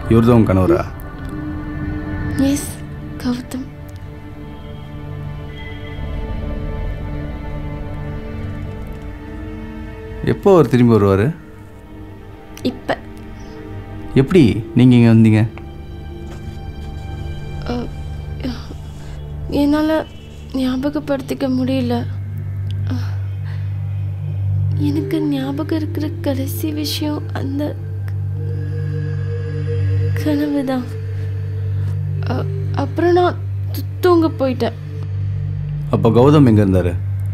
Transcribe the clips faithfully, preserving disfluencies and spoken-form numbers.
இவர் தான் உங்கள் கணவரா? எஸ் கௌதம். எப்போ அவர் திரும்பி வருவார்? இப்போ. எப்படி நீங்கள் இங்கே வந்தீங்க? என்னால் ஞாபகப்படுத்திக்க முடியல. எனக்கு ஞாபகம் இருக்கிற கடைசி விஷயம் அந்த கனவு தான். அப்புறம் நான் தூங்க போயிட்டேன். அப்போ கௌதம் எங்கே இருந்தார்?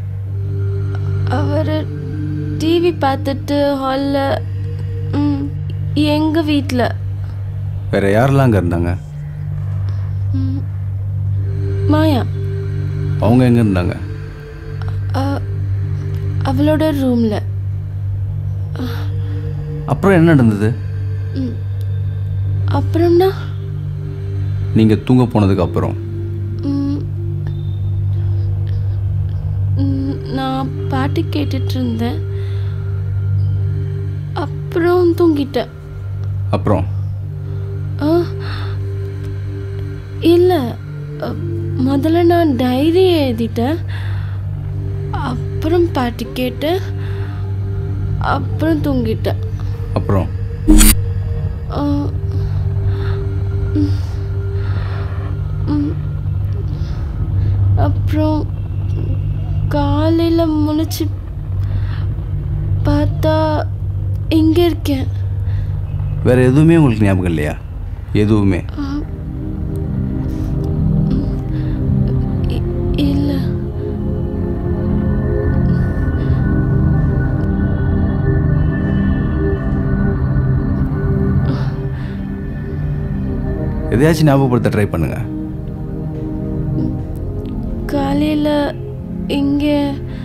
அவர் டிவி பார்த்துட்டு ஹாலில், எங்கள் வீட்டில். வேறு யாரெல்லாம் அங்கே இருந்தாங்க? மாயா. அவங்க எங்கே இருந்தாங்க? அவளோட ரூமில். அப்புறம் என்ன நடந்தது? அப்புறம்னா நீங்கள் தூங்க போனதுக்கு அப்புறம் நான் பாட்டு கேட்டுட்டு இருந்தேன். அப்புறம் தூங்கிட்டேன். அப்புறம் இல்லை, முதல்ல நான் டைரி எழுதிட்டேன். அப்புறம் பாட்டு கேட்டேன். அப்புறம் தூங்கிட்டேன். அப்புறம் அப்புறம் காலையில் முழிச்சு பார்த்தா இங்கே இருக்கேன். வேற எதுவுமே உங்களுக்கு ஞாபகம் இல்லையா? எதுவுமே? இல்லை. எதையாச்சும் ஞாபகப்படுத்த ட்ரை பண்ணுங்க. காலையில் இங்கே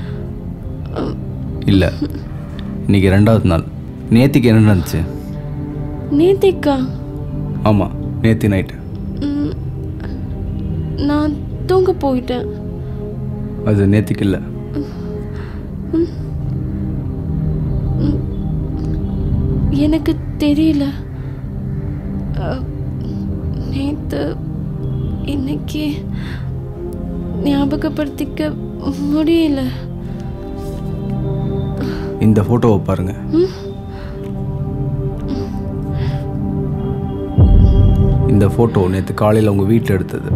இல்லை, இன்னைக்கு ரெண்டாவது நாள். நேத்திக்கு என்ன நடந்துச்சு? நேத்திக்கா? ஆமாம், நேத்தி நைட்டு. நான் தூங்க போயிட்டேன். அது நேத்திக்கு இல்லை. எனக்கு தெரியல. நேற்று இன்னைக்கு ஞாபகப்படுத்திக்க முடியல. இந்த ஃபோட்டோவை பாருங்க. இந்த ஃபோட்டோ நேற்று காலையில் உங்கள் வீட்டில் எடுத்தது.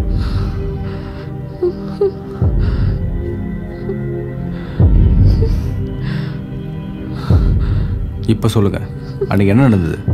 இப்போ சொல்லுங்கள், அன்றைக்கி என்ன நடந்தது?